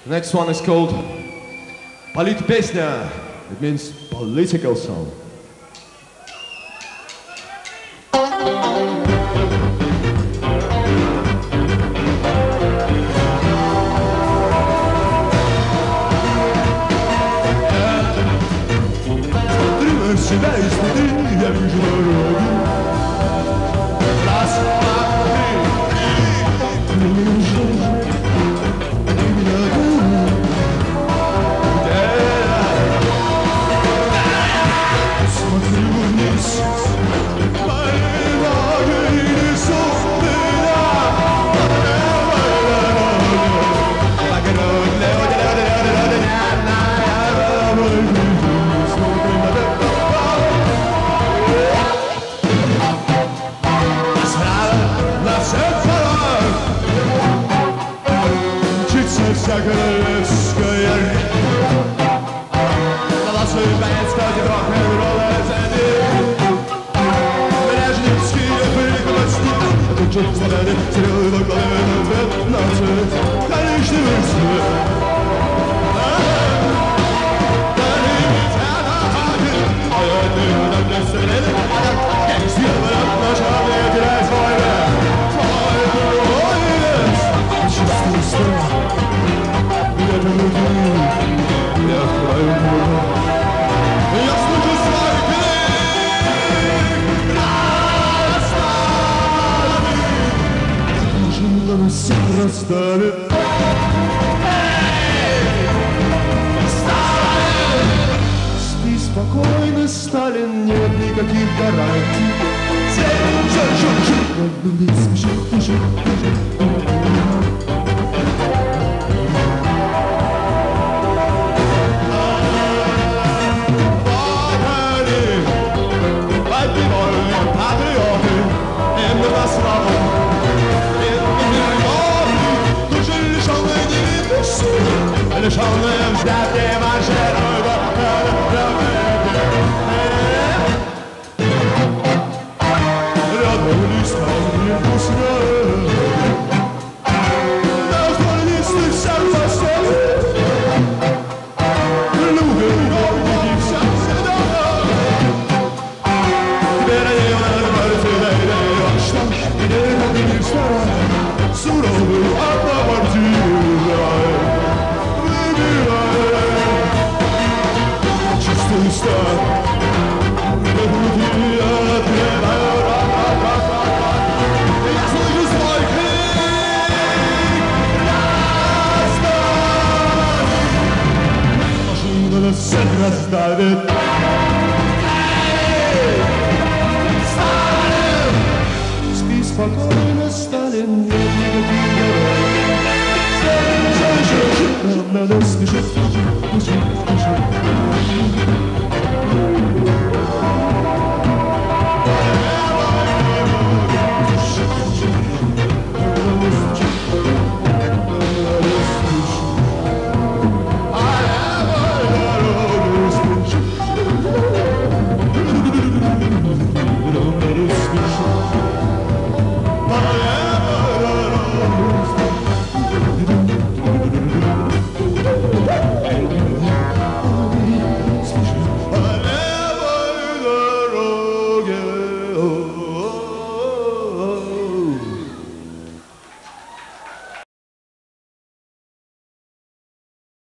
Next one is called Politpesnya. It means political song. Себя изнутри я вижу дорогу. Раз, два, три. Ты меня ждешь, ты меня думаешь. Смотрю вниз, мои ноги несут меня. Вся королевская голосует боец против рок-н-ролла Брежневский прикрывать это чуть взгляды стрелы до головы цвет на цвет коричневый цвет Я слышу свой крик расставит Машина на всех расставит Спи спокойно, Сталин, нет никаких гарантий Лишённые взгляды маршируют рядом листа невкусно Названисты вся властью Любят ровники вся всегда Теперь они надо Что ж, не встала Суровый однопартийный Чистый стар на груди отрываю Я слышу свой крик Расставит Машина на всех расставит Сталин Спи спокойно, Сталин, нет никаких героев Надо спешить, спешить, спешить